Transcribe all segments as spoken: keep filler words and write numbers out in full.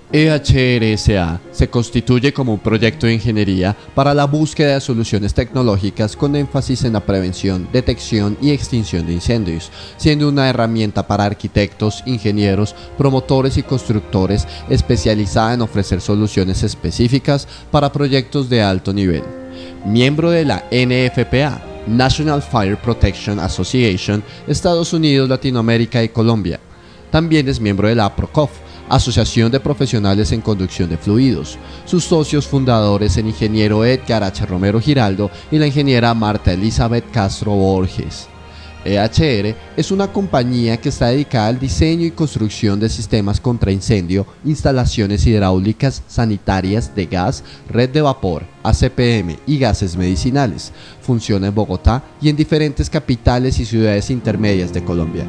E H R S A se constituye como un proyecto de ingeniería para la búsqueda de soluciones tecnológicas con énfasis en la prevención, detección y extinción de incendios, siendo una herramienta para arquitectos, ingenieros, promotores y constructores especializada en ofrecer soluciones específicas para proyectos de alto nivel. Miembro de la N F P A, National Fire Protection Association, Estados Unidos, Latinoamérica y Colombia. También es miembro de la APROCOF, Asociación de Profesionales en Conducción de Fluidos. Sus socios fundadores el ingeniero Edgar H. Romero Giraldo y la ingeniera Marta Elizabeth Castro Borges. E H R es una compañía que está dedicada al diseño y construcción de sistemas contra incendio, instalaciones hidráulicas, sanitarias, de gas, red de vapor, A C P M y gases medicinales. Funciona en Bogotá y en diferentes capitales y ciudades intermedias de Colombia.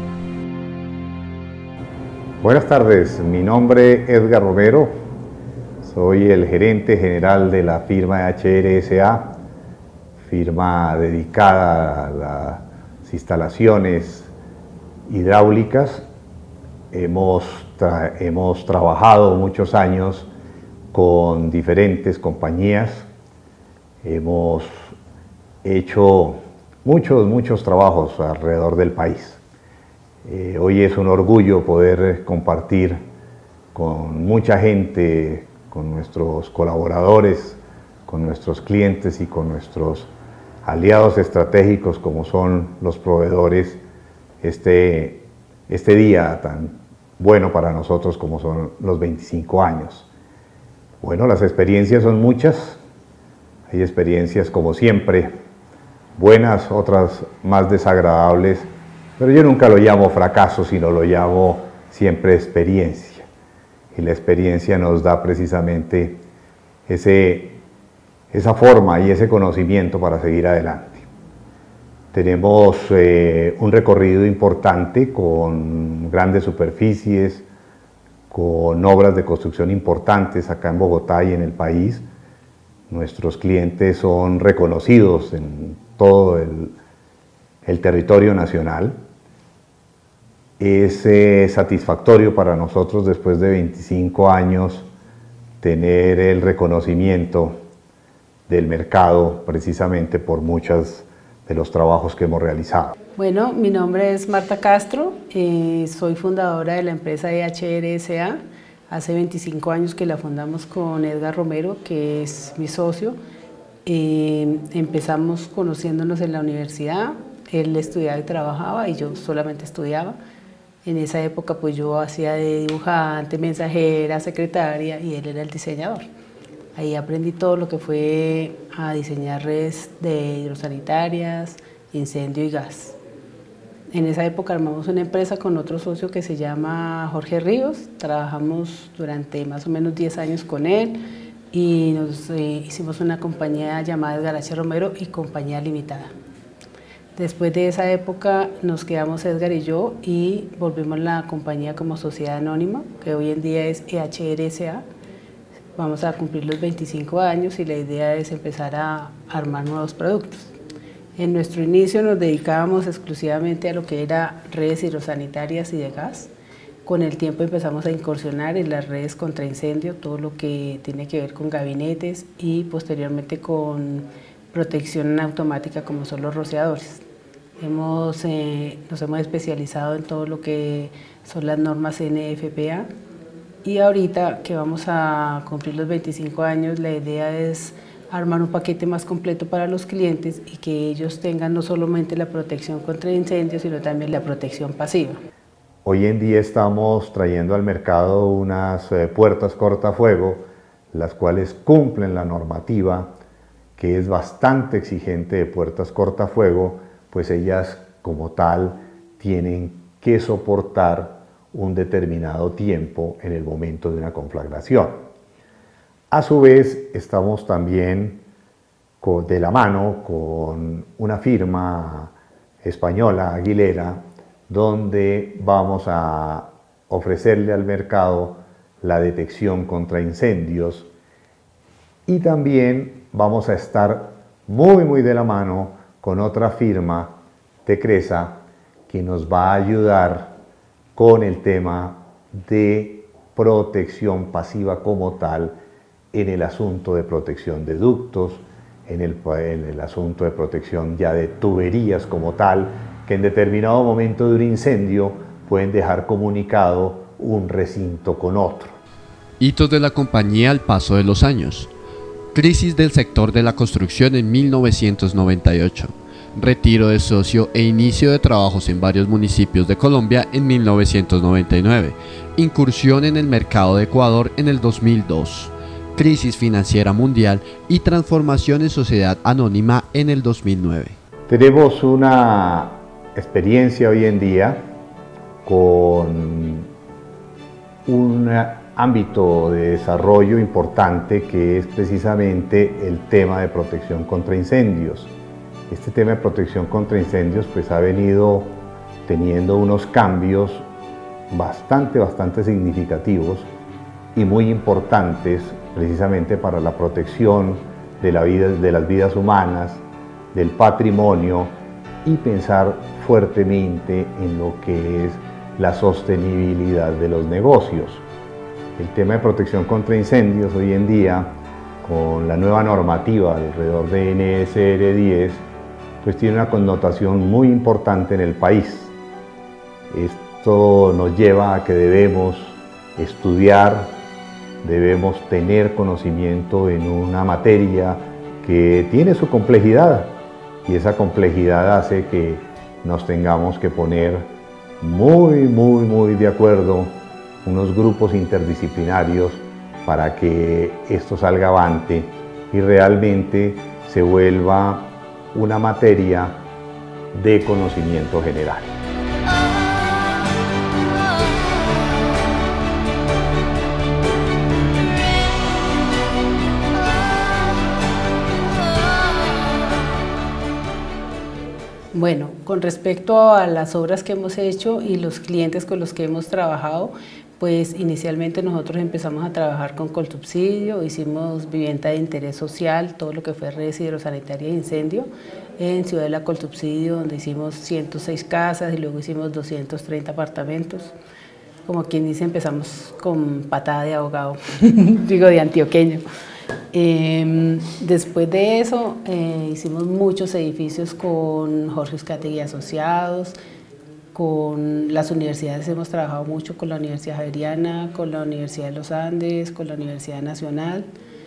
Buenas tardes, mi nombre es Edgar Romero, soy el gerente general de la firma E H R S A, firma dedicada a las instalaciones hidráulicas. Hemos, tra hemos trabajado muchos años con diferentes compañías, hemos hecho muchos, muchos trabajos alrededor del país. Eh, hoy es un orgullo poder compartir con mucha gente, con nuestros colaboradores, con nuestros clientes y con nuestros aliados estratégicos como son los proveedores, este, este día tan bueno para nosotros como son los veinticinco años. Bueno, las experiencias son muchas, hay experiencias como siempre, buenas, otras más desagradables, pero yo nunca lo llamo fracaso, sino lo llamo siempre experiencia. Y la experiencia nos da precisamente ese, esa forma y ese conocimiento para seguir adelante. Tenemos eh, un recorrido importante con grandes superficies, con obras de construcción importantes acá en Bogotá y en el país. Nuestros clientes son reconocidos en todo el, el territorio nacional. Es eh, satisfactorio para nosotros después de veinticinco años tener el reconocimiento del mercado precisamente por muchos de los trabajos que hemos realizado. Bueno, mi nombre es Marta Castro, eh, soy fundadora de la empresa E H R S A. Hace veinticinco años que la fundamos con Edgar Romero, que es mi socio. Eh, empezamos conociéndonos en la universidad, él estudiaba y trabajaba y yo solamente estudiaba. En esa época pues yo hacía de dibujante, mensajera, secretaria y él era el diseñador. Ahí aprendí todo lo que fue a diseñar redes de hidrosanitarias, incendio y gas. En esa época armamos una empresa con otro socio que se llama Jorge Ríos. Trabajamos durante más o menos diez años con él y nos eh, hicimos una compañía llamada Edgar H. Romero y Compañía Limitada. Después de esa época nos quedamos Edgar y yo y volvimos la compañía como sociedad anónima, que hoy en día es E H R S A. Vamos a cumplir los veinticinco años y la idea es empezar a armar nuevos productos. En nuestro inicio nos dedicábamos exclusivamente a lo que era redes hidrosanitarias y de gas. Con el tiempo empezamos a incursionar en las redes contra incendio, todo lo que tiene que ver con gabinetes y posteriormente con protección automática como son los rociadores. Hemos, eh, nos hemos especializado en todo lo que son las normas N F P A y ahorita que vamos a cumplir los veinticinco años, la idea es armar un paquete más completo para los clientes y que ellos tengan no solamente la protección contra incendios, sino también la protección pasiva. Hoy en día estamos trayendo al mercado unas eh, puertas cortafuego, las cuales cumplen la normativa, que es bastante exigente de puertas cortafuego, pues ellas como tal tienen que soportar un determinado tiempo en el momento de una conflagración. A su vez, estamos también con, de la mano con una firma española, Aguilera, donde vamos a ofrecerle al mercado la detección contra incendios y también vamos a estar muy muy de la mano con otra firma, Tecresa, que nos va a ayudar con el tema de protección pasiva como tal en el asunto de protección de ductos, en el, en el asunto de protección ya de tuberías como tal, que en determinado momento de un incendio pueden dejar comunicado un recinto con otro. Hitos de la compañía al paso de los años. Crisis del sector de la construcción en mil novecientos noventa y ocho. Retiro de socio e inicio de trabajos en varios municipios de Colombia en mil novecientos noventa y nueve. Incursión en el mercado de Ecuador en el dos mil dos. Crisis financiera mundial y transformación en sociedad anónima en el dos mil nueve. Tenemos una experiencia hoy en día con un ámbito de desarrollo importante que es precisamente el tema de protección contra incendios. Este tema de protección contra incendios pues ha venido teniendo unos cambios bastante, bastante significativos y muy importantes precisamente para la protección de, la vida, de las vidas humanas, del patrimonio y pensar fuertemente en lo que es la sostenibilidad de los negocios. El tema de protección contra incendios hoy en día, con la nueva normativa alrededor de N S R diez, pues tiene una connotación muy importante en el país. Esto nos lleva a que debemos estudiar, debemos tener conocimiento en una materia que tiene su complejidad y esa complejidad hace que nos tengamos que poner muy, muy, muy de acuerdo, unos grupos interdisciplinarios para que esto salga avante y realmente se vuelva una materia de conocimiento general. Bueno, con respecto a las obras que hemos hecho y los clientes con los que hemos trabajado, pues inicialmente nosotros empezamos a trabajar con Colsubsidio, hicimos vivienda de interés social, todo lo que fue redes hidrosanitaria e incendio, en Ciudadela Colsubsidio, donde hicimos ciento seis casas y luego hicimos doscientos treinta apartamentos. Como quien dice, empezamos con patada de ahogado, digo de antioqueño. Eh, después de eso eh, hicimos muchos edificios con Jorge Uzcategui Asociados, con las universidades hemos trabajado mucho, con la Universidad Javeriana, con la Universidad de los Andes, con la Universidad Nacional,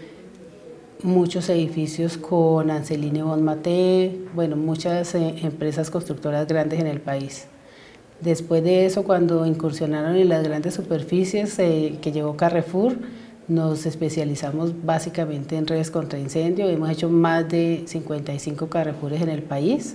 muchos edificios con Anceline Bonmaté, bueno, muchas eh, empresas constructoras grandes en el país. Después de eso, cuando incursionaron en las grandes superficies eh, que llegó Carrefour, nos especializamos básicamente en redes contra incendio, hemos hecho más de cincuenta y cinco Carrefours en el país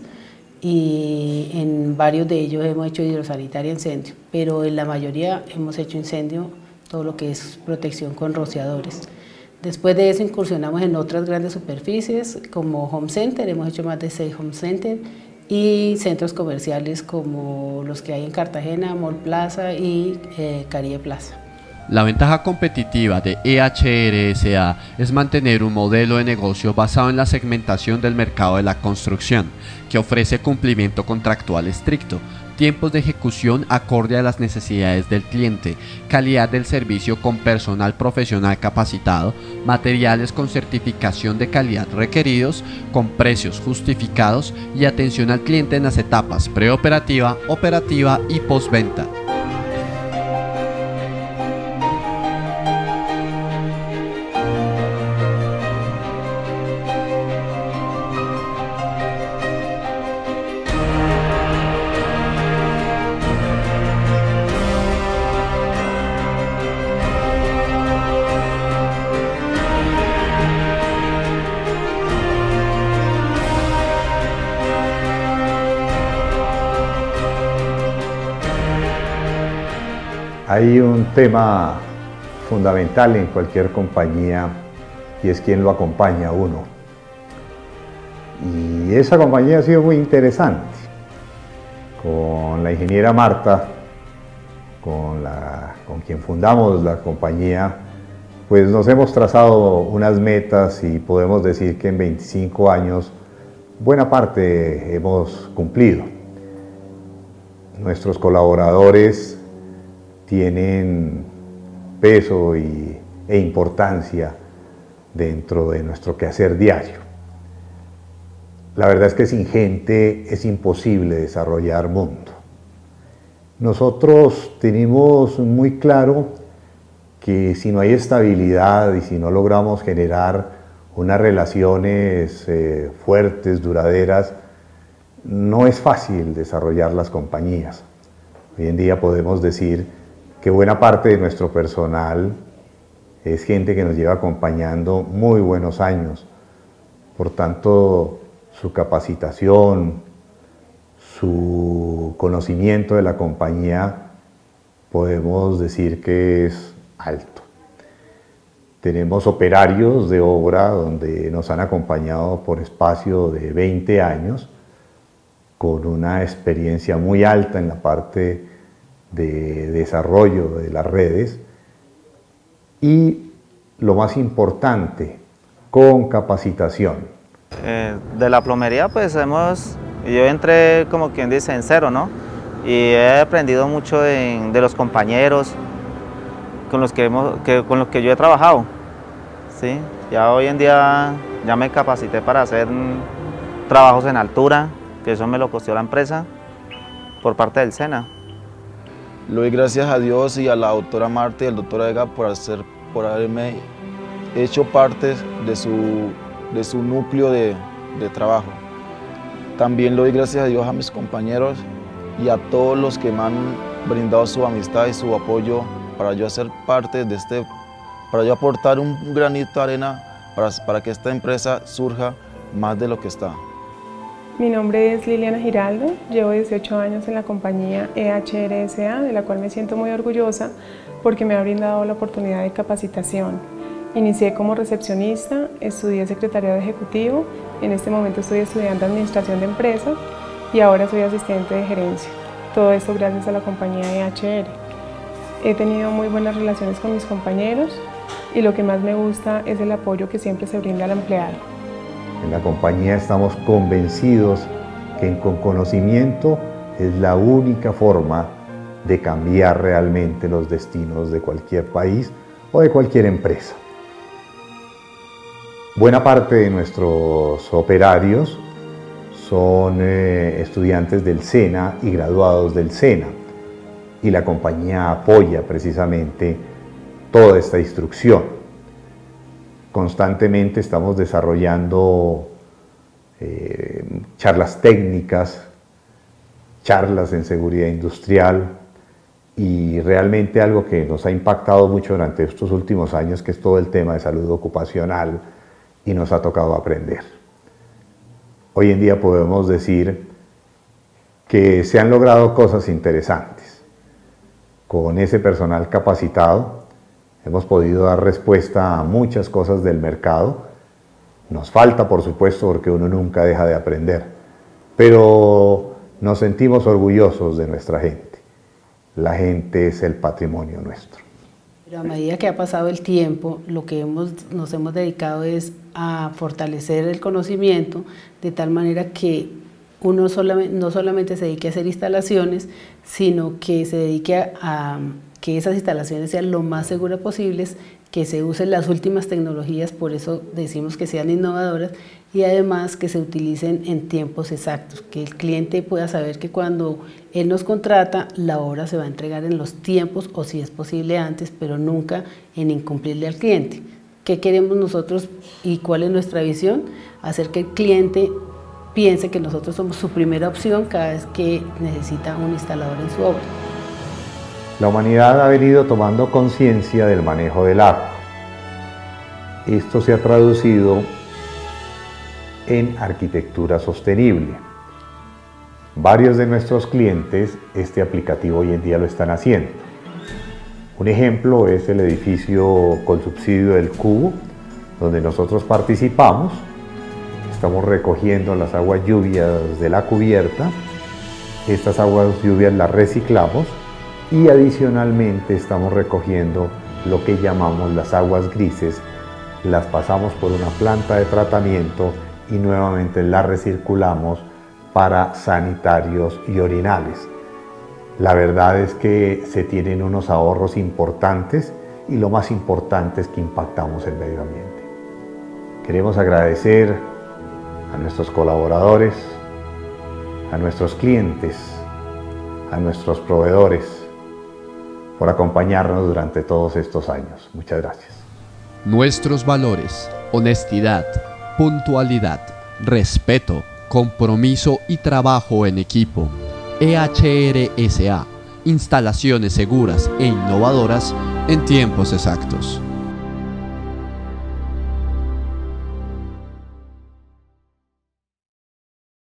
y en varios de ellos hemos hecho hidrosanitaria e incendio, pero en la mayoría hemos hecho incendio, todo lo que es protección con rociadores. Después de eso incursionamos en otras grandes superficies como Home Center, hemos hecho más de seis Home Center y centros comerciales como los que hay en Cartagena, Mall Plaza y eh, Caribe Plaza. La ventaja competitiva de E H R S A es mantener un modelo de negocio basado en la segmentación del mercado de la construcción, que ofrece cumplimiento contractual estricto, tiempos de ejecución acorde a las necesidades del cliente, calidad del servicio con personal profesional capacitado, materiales con certificación de calidad requeridos, con precios justificados y atención al cliente en las etapas preoperativa, operativa y postventa. Hay un tema fundamental en cualquier compañía y es quién lo acompaña a uno. Y esa compañía ha sido muy interesante. Con la ingeniera Marta, con, la, con quien fundamos la compañía, pues nos hemos trazado unas metas y podemos decir que en veinticinco años buena parte hemos cumplido. Nuestros colaboradores tienen peso y, e importancia dentro de nuestro quehacer diario. La verdad es que sin gente es imposible desarrollar mundo. Nosotros tenemos muy claro que si no hay estabilidad y si no logramos generar unas relaciones eh, fuertes, duraderas, no es fácil desarrollar las compañías. Hoy en día podemos decir que buena parte de nuestro personal es gente que nos lleva acompañando muy buenos años. Por tanto, su capacitación, su conocimiento de la compañía, podemos decir que es alto. Tenemos operarios de obra donde nos han acompañado por espacio de veinte años, con una experiencia muy alta en la parte de desarrollo de las redes y, lo más importante, con capacitación. Eh, de la plomería, pues hemos, yo entré como quien dice en cero, ¿no? Y he aprendido mucho de, de los compañeros con los que, hemos, que, con los que yo he trabajado, ¿sí? Ya hoy en día ya me capacité para hacer trabajos en altura, que eso me lo costeó la empresa por parte del SENA. Le doy gracias a Dios y a la doctora Marta y al doctor Edgar por, hacer, por haberme hecho parte de su, de su núcleo de, de trabajo. También le doy gracias a Dios a mis compañeros y a todos los que me han brindado su amistad y su apoyo para yo hacer parte de este, para yo aportar un granito de arena para, para que esta empresa surja más de lo que está. Mi nombre es Liliana Giraldo, llevo dieciocho años en la compañía E H R S A, de la cual me siento muy orgullosa porque me ha brindado la oportunidad de capacitación. Inicié como recepcionista, estudié secretariado ejecutivo, en este momento estoy estudiando administración de empresas y ahora soy asistente de gerencia. Todo esto gracias a la compañía E H R. He tenido muy buenas relaciones con mis compañeros y lo que más me gusta es el apoyo que siempre se brinda al empleado. En la compañía estamos convencidos que con conocimiento es la única forma de cambiar realmente los destinos de cualquier país o de cualquier empresa. Buena parte de nuestros operarios son eh, estudiantes del SENA y graduados del SENA, y la compañía apoya precisamente toda esta instrucción. Constantemente estamos desarrollando eh, charlas técnicas, charlas en seguridad industrial, y realmente algo que nos ha impactado mucho durante estos últimos años, que es todo el tema de salud ocupacional, y nos ha tocado aprender. Hoy en día podemos decir que se han logrado cosas interesantes. Con ese personal capacitado hemos podido dar respuesta a muchas cosas del mercado. Nos falta, por supuesto, porque uno nunca deja de aprender, pero nos sentimos orgullosos de nuestra gente. La gente es el patrimonio nuestro. Pero a medida que ha pasado el tiempo, lo que hemos, nos hemos dedicado es a fortalecer el conocimiento de tal manera que uno solamente, no solamente se dedique a hacer instalaciones, sino que se dedique a, a que esas instalaciones sean lo más seguras posibles, que se usen las últimas tecnologías, por eso decimos que sean innovadoras, y además que se utilicen en tiempos exactos, que el cliente pueda saber que cuando él nos contrata, la obra se va a entregar en los tiempos o si es posible antes, pero nunca en incumplirle al cliente. ¿Qué queremos nosotros y cuál es nuestra visión? Hacer que el cliente piense que nosotros somos su primera opción cada vez que necesita un instalador en su obra. La humanidad ha venido tomando conciencia del manejo del agua. Esto se ha traducido en arquitectura sostenible. Varios de nuestros clientes este aplicativo hoy en día lo están haciendo. Un ejemplo es el edificio con subsidio del Cubo, donde nosotros participamos. Estamos recogiendo las aguas lluvias de la cubierta. Estas aguas lluvias las reciclamos y adicionalmente estamos recogiendo lo que llamamos las aguas grises, las pasamos por una planta de tratamiento y nuevamente las recirculamos para sanitarios y orinales. La verdad es que se tienen unos ahorros importantes y lo más importante es que impactamos el medio ambiente. Queremos agradecer a nuestros colaboradores, a nuestros clientes, a nuestros proveedores por acompañarnos durante todos estos años. Muchas gracias. Nuestros valores: honestidad, puntualidad, respeto, compromiso y trabajo en equipo. E H R S A, instalaciones seguras e innovadoras en tiempos exactos.